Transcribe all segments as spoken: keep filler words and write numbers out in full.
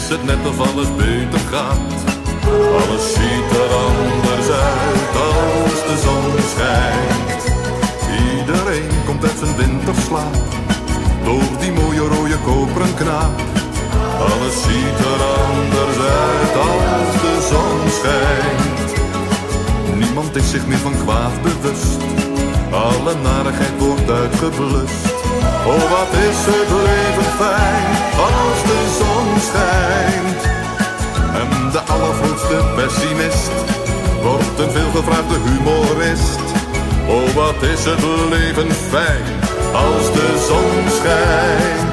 het net of alles beter gaat. Alles ziet er anders uit als de zon schijnt. Iedereen komt uit zijn winterslaap door die mooie rode koperen knaap. Alles ziet er anders uit als de zon schijnt. Niemand is zich meer van kwaad bewust, alle narigheid wordt uitgeblust. Oh, wat is het leven fijn als de zon schijnt. En de allergrootste pessimist wordt een veelgevraagde humorist. Oh, wat is het leven fijn als de zon schijnt.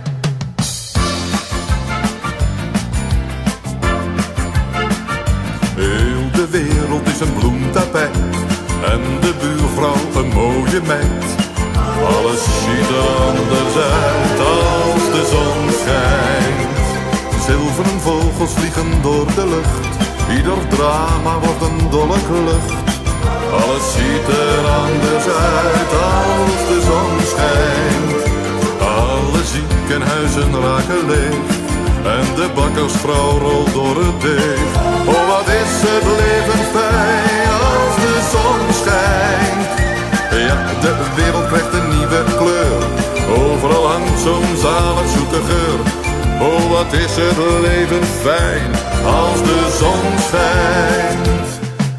Heel de wereld is een bloemtapijt en de buurvrouw een mooie meid. Alles ziet er anders uit als de zon schijnt. Zilveren vogels vliegen door de lucht, ieder drama wordt een dolle klucht. Alles ziet er anders uit als de zon schijnt. Alle ziekenhuizen raken leeg en de bakkersvrouw rolt door het deeg. Oh, wat is het leven fijn als de zon schijnt. Ja, de wereld krijgt een nieuwe kleur, overal hangt zo'n zalig zoete geur. Oh, wat is het leven fijn als de zon schijnt.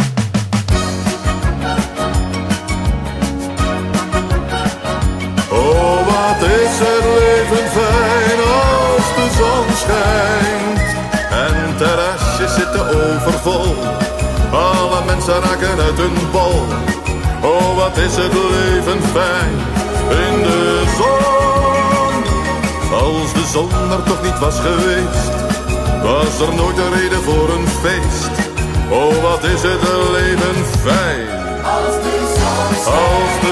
Oh, wat is het leven fijn als de zon schijnt. En terrasjes zitten overvol, alle mensen raken uit hun bol. Oh, wat is het leven fijn in de zon. Als de zon er toch niet was geweest, was er nooit een reden voor een feest. Oh, wat is het leven fijn als de zon schijnt.